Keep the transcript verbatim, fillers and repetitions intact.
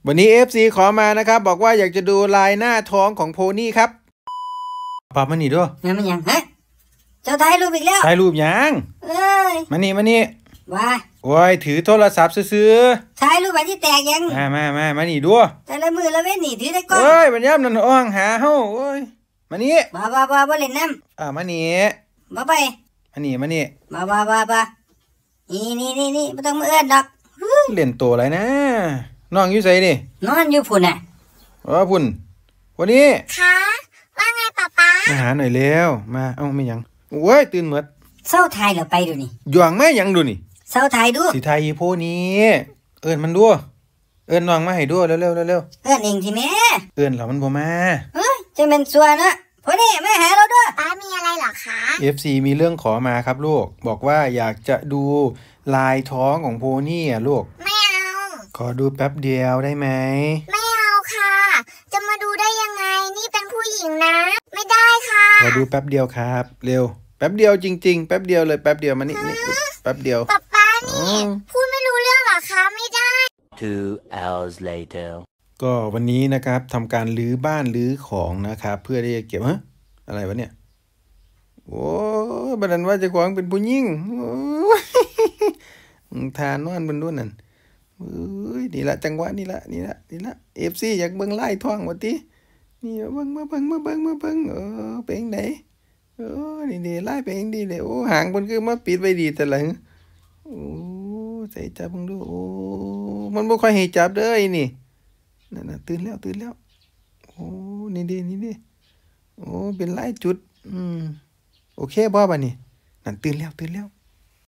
วันนี้ เอฟ ซี ขอมานะครับบอกว่าอยากจะดูลายหน้าท้องของโพนี่ครับปรับมานี่ด้วยงั้นมันยังฮะเจ้าถ่ายรูปอีกแล้วถ่ายรูปยังเอ้ยมานี่มานี่ว่าโอ้ยถือโทรศัพท์ซื้อถ่ายรูปไปที่แตกยังมามามามานี่ด้วยแต่ละมือละเว้นนี่ถือได้ก่อนโอ้ยบรรยามนั่นอ้องหาเฮ้าโอ้ยมานี่บ้าบ้าบ้าบ้าเล่นน้ำอ่ามานี่บ้าไปมานี่มานี่บ้าบ้าบ้าบ้านี่นี่นี่นี่ไม่ต้องมาเอื้อนดอกเล่นตัวอะไรนะน้องอยู่ไสดินอนอยู่พุ่นน่ะอ๋อพุ่นวันนี้ค่ะว่าไงป๊าป๊ามาหาหน่อยแล้วมาเอ้าไม่ยังโอ้ยตื่นหมดเศร้าไทยเราไปดูนี่หย่องแม่ยังดูนี่เศร้าไทยดูสีไทยโพนี้เอิญมันดูเอิญน้องมาให้ดูเร็วเร็วเร็วเร็วเอิญเองทีแม่เอิญเรามันบ่มาเฮ้ยจะเป็นส่วนนะพอนี่มาหาเราด้วยป้ามีอะไรหรอคะเอฟ ซี มีเรื่องขอมาครับลูกบอกว่าอยากจะดูลายท้องของโพนี่อ่ะลูกไม่เอาขอดูแป๊บเดียวได้ไหมไม่เอาค่ะจะมาดูได้ยังไงนี่เป็นผู้หญิงนะไม่ได้ค่ะขอดูแป๊บเดียวครับเร็วแป๊บเดียวจริงๆแป๊บเดียวเลยแป๊บเดียวมานี่นี่แป๊บเดียวป๊าป๊านี่พูดไม่รู้เรื่องหรอคะไม่ได้ two hours later ก็วันนี้นะครับทำการรื้อบ้านรื้อของนะครับเพื่อที่จะเก็บฮะอะไรวะเนี่ยโอ้บัดนั้นว่าจะขวางเป็นผู้หญิงทานนอนบนนู้นนั่นเอ้ยนี่ละจังหวะนี่ละนี่ละนี่ละเอฟซีอยากเบิ่งไล่ท้องวะตินี่เบิ่งมาเบิ่งมาเบิ่งมาเบิ่งเออเป็นไหนเออนี่ดีไล่ไปเองดีเลยโอ้หางมันคือมาปิดไว้ดีแต่ละโอ้ใส่จับมึงดูโอ้มันบ่ค่อยให้จับเด้อไอ้นี่นั่นน่ะตื่นแล้วตื่นแล้วโอ้นี่ดีนี่ดีโอ้เป็นไล่จุดอืมโอเคบ่บัดนี้นั่นตื่นแล้วตื่นแล้ว